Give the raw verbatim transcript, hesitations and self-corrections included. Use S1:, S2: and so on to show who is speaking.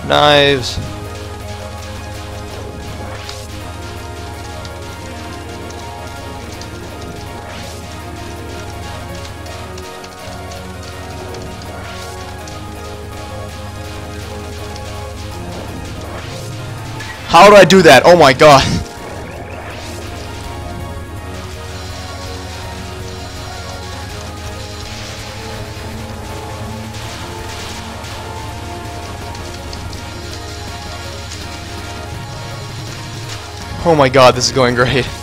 S1: Knives. How do I do that? Oh my god. Oh my god, this is going great.